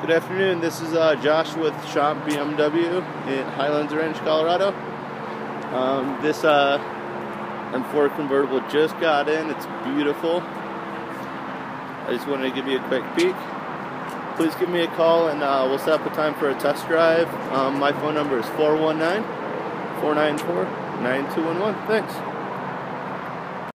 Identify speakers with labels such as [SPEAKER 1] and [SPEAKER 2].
[SPEAKER 1] Good afternoon, this is Josh with Shop BMW in Highlands Ranch, Colorado. This M4 convertible just got in. It's beautiful. I just wanted to give you a quick peek. Please give me a call and we'll set up a time for a test drive. My phone number is 419-494-9211. Thanks.